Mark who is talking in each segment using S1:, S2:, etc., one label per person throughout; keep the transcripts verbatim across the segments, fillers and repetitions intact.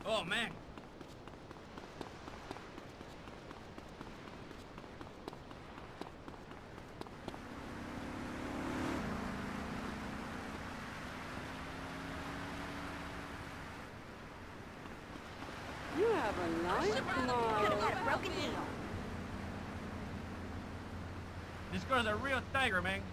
S1: Oh, man.
S2: You have a nice smile.
S3: Could have got a broken deal.
S1: This girl's a real tiger, man.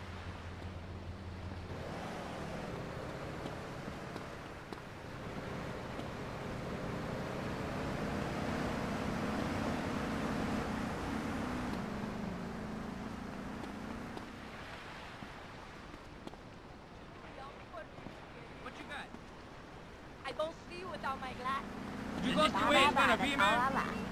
S1: What you got?
S3: I don't see you without my glass.
S1: You go the way it's gonna be, man.